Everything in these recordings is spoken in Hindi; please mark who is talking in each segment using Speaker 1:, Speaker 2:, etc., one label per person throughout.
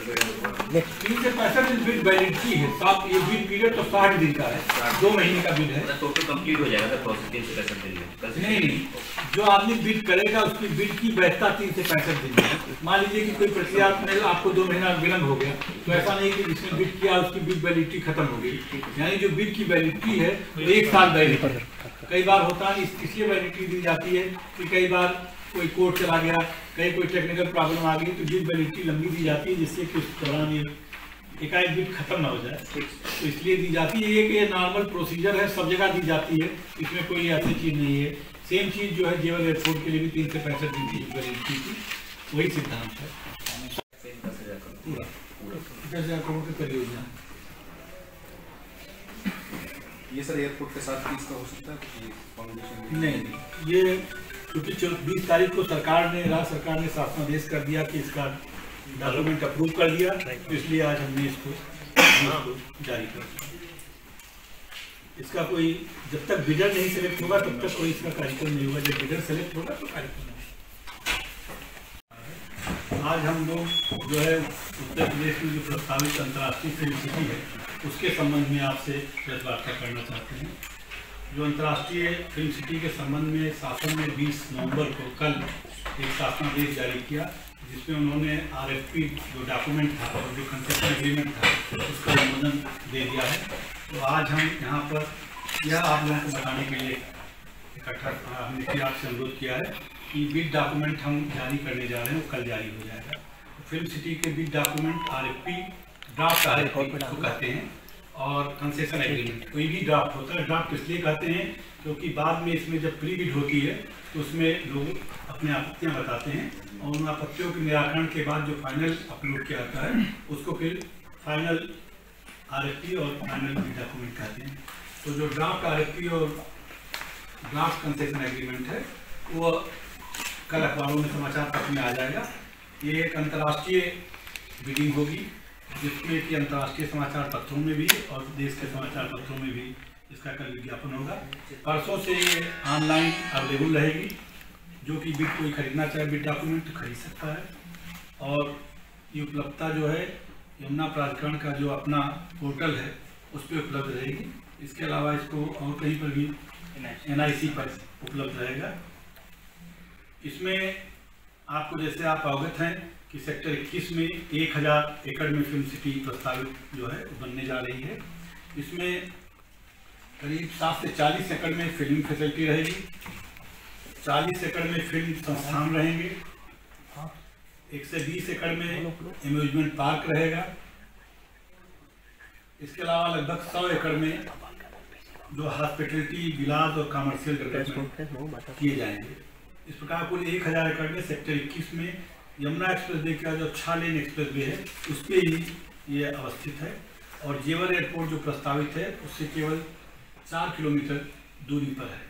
Speaker 1: 3 से 65 दिन बिड वैलिडिटी है। ये बिड पीरियड तो 60 दिन का है, 2 महीने का बिड है।
Speaker 2: टोटल कंप्लीट हो जाएगा प्रोसेस 3 से 65 दिन में?
Speaker 1: नहीं, जो आदमी बिड करेगा उसकी बिड की वैधता 3 से 65 दिन है। मान लीजिए कि कोई प्रक्रिया में आपको 2 महीना विलम्ब हो गया, तो ऐसा नहीं कि जिसने बिड किया उसकी बिड वैलिडिटी खत्म हो गई। यानी जो बिड की वैलिडिटी है 1 साल वैलिडिटी। कई बार होता है इसलिए वैलिडिटी दी जाती है कि कई बार कोई कोर्ट चला गया, कहीं कोई टेक्निकल प्रॉब्लम आ गई, तो बिड वैलिडिटी लंबी दी जाती है, जिससे कि उस दौरान ये एकाएक बिड खत्म ना हो जाए, तो इसलिए दी जाती है। ये नॉर्मल प्रोसीजर है, सब जगह दी जाती है, इसमें कोई ऐसी चीज़ नहीं है। सेम चीज़ जो है जेवर एयरपोर्ट के लिए भी 3 से 65 दिन की वैलिडिटी की वही सिद्धांत है। 10,000 करोड़ की परियोजना
Speaker 3: ये सर एयरपोर्ट के साथ फीस का हो सकता है?
Speaker 1: नहीं, ये क्योंकि 20 तारीख को राज्य सरकार ने शासनादेश कर दिया कि इसका डॉक्यूमेंट अप्रूव कर दिया, तो इसलिए आज हमने इसको जारी कर दिया। इसका कोई जब तक बिडर नहीं सेलेक्ट होगा तब तक कोई इसका कार्यक्रम नहीं होगा। जब बिडर सेलेक्ट होगा तो कार्यक्रम होगा। आज हम लोग जो है उत्तर प्रदेश में जो प्रस्तावित अंतर्राष्ट्रीय फिल्म सिटी है उसके संबंध में आपसे वार्ता करना चाहते हैं। जो अंतर्राष्ट्रीय फिल्म सिटी के संबंध में शासन ने 20 नवंबर को कल एक शासनादेश जारी किया, जिसमें उन्होंने RFP जो डॉक्यूमेंट था और जो कंसेशन एग्रीमेंट था उसका अनुमोदन दे दिया है। तो आज हम यहाँ पर यह आप लोगों को बताने के लिए इकट्ठा हमने आपसे अनुरोध किया है कि बिड डॉक्यूमेंट हम जारी करने जा रहे हैं, वो कल जारी हो जाएगा। फिल्म सिटी के bid document RFP draft RFP को कहते हैं, और कंसेशन एग्रीमेंट कोई भी ड्राफ्ट होता है। ड्राफ्ट इसलिए कहते हैं क्योंकि बाद में इसमें जब प्री बिड होती है तो उसमें लोग अपने आपत्तियां बताते हैं, और उन आपत्तियों के निराकरण के बाद जो फाइनल अपलोड किया जाता है उसको फिर फाइनल RFP और फाइनल बिड डॉक्यूमेंट कहते हैं। तो जो ड्राफ्ट RFP और ड्राफ्ट कंसेशन एग्रीमेंट है वो कल अखबारों में समाचार पत्र में आ जाएगा। ये एक अंतर्राष्ट्रीय बिडिंग होगी, जिसमें कि अंतर्राष्ट्रीय समाचार पत्रों में भी और देश के समाचार पत्रों में भी इसका कल विज्ञापन होगा। परसों से ये ऑनलाइन अवेलेबल रहेगी, जो कि बिड कोई खरीदना चाहे बिड डॉक्यूमेंट खरीद सकता है। और ये उपलब्धता जो है यमुना प्राधिकरण का जो अपना पोर्टल है उस पर उपलब्ध रहेगी। इसके अलावा इसको और कहीं पर भी NIC पर उपलब्ध रहेगा। इसमें आपको जैसे आप अवगत हैं कि सेक्टर 21 में 1000 एकड़ में फिल्म सिटी प्रस्तावित जो है बनने जा रही है। इसमें करीब 7 से 40 एकड़ में फिल्म फैसिलिटी रहेगी, 40 एकड़ में फिल्म संस्थान रहेंगे, 1 से 20 एकड़ में एम्यूजमेंट पार्क रहेगा। इसके अलावा लगभग 100 एकड़ में जो हॉस्पिटलिटी, विलास और कमर्शियल डेवलपमेंट किए जाएंगे। इस प्रकार कुल 1000 एकड़ में सेक्टर 21 में यमुना एक्सप्रेस वे का जो 6 लेन एक्सप्रेस वे है उस पर ही ये अवस्थित है। और जेवर एयरपोर्ट जो प्रस्तावित है उससे केवल 4 किलोमीटर दूरी पर है।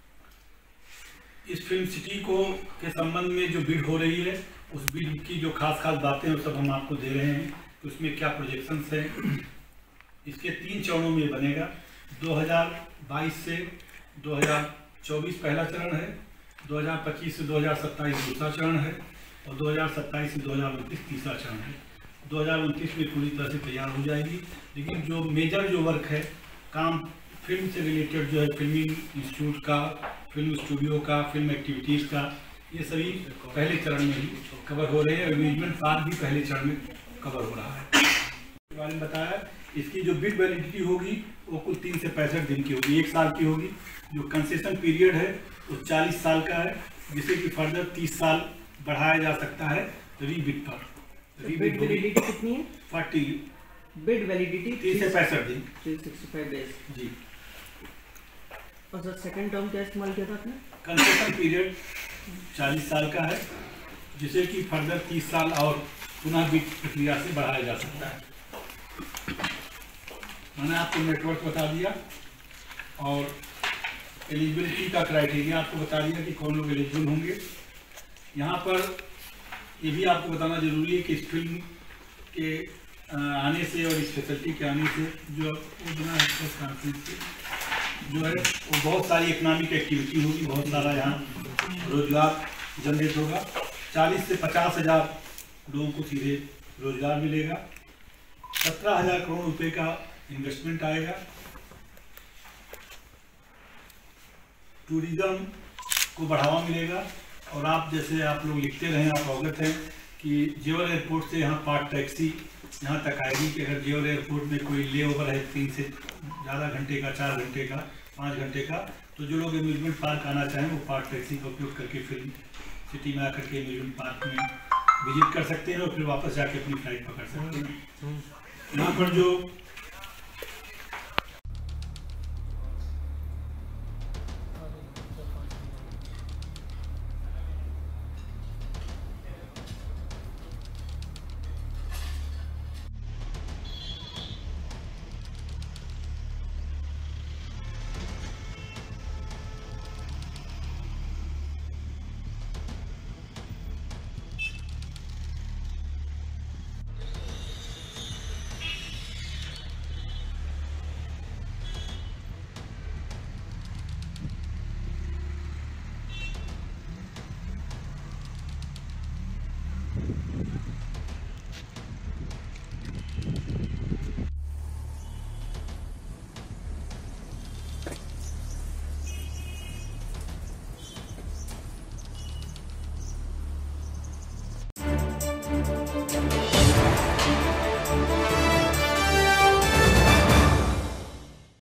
Speaker 1: इस फिल्म सिटी को के संबंध में जो बिड हो रही है उस बिड की जो खास बातें वो सब हम आपको दे रहे हैं। उसमें क्या प्रोजेक्शंस है, इसके 3 चरणों में बनेगा। 2022 से 2024 पहला चरण है, 2025 से 2027 दूसरा चरण है, और 2027 से 2029 तीसरा चरण है। 2029 में पूरी तरह से तैयार हो जाएगी। लेकिन जो मेजर जो वर्क है, काम फिल्म से रिलेटेड जो है, फिल्मिंग इंस्टीट्यूट का, फिल्म स्टूडियो का, फिल्म एक्टिविटीज़ का, ये सभी पहले चरण में ही कवर हो रहे हैं। एम्यूजमेंट पार्क भी पहले चरण में कवर हो रहा है। इसके बारे में बताया, इसकी जो बिड वैलिडिटी होगी वो कुल 3 से 65 दिन की होगी, 1 साल की होगी। जो कंसेशन पीरियड है वो 40 साल का है, जिसे कि फर्दर 30 साल बढ़ाया जा सकता है रीबिड पर।
Speaker 4: बिड वैलिडिटी कितनी है?
Speaker 1: 40।
Speaker 4: बिड वैलिडिटी
Speaker 1: 30 से 65 दिन,
Speaker 4: 365 डेज
Speaker 1: जी।
Speaker 4: और सर सेकंड टर्म क्या इस्तेमाल किया था आपने?
Speaker 1: कंसेशन पीरियड 40 साल का है, जिसे कि फर्दर 30 साल और पुनः बिड प्रक्रिया से बढ़ाया जा सकता है। मैंने आपको नेटवर्क बता दिया और एलिजिबिलिटी का क्राइटेरिया आपको बता दिया कि कौन लोग एलिजिबल होंगे। यहाँ पर ये भी आपको बताना जरूरी है कि इस फिल्म के आने से और इस फैसिलिटी के आने से जो है वो बहुत सारी इकोनॉमिक एक्टिविटी होगी, बहुत सारा यहाँ रोजगार जनरेट होगा। 40 से 50 हज़ार लोगों को सीधे रोजगार मिलेगा, 17,000 करोड़ रुपए का इन्वेस्टमेंट आएगा, टूरिज्म को बढ़ावा मिलेगा। और आप जैसे आप लोग लिखते रहे, आप अवगत हैं कि जेवर एयरपोर्ट से यहाँ पार्ट टैक्सी यहाँ तक आएगी कि अगर जेवर एयरपोर्ट में कोई ले ओवर है 3 से ज़्यादा घंटे का, 4 घंटे का, 5 घंटे का, तो जो लोग अम्यूजमेंट पार्क आना चाहें वो पार्क टैक्सी का उपयोग करके फिर सिटी में आकर के अम्यूजमेंट पार्क में विजिट कर सकते हैं और फिर वापस जाके अपनी फ्लाइट पकड़ सकते हैं। यहाँ पर जो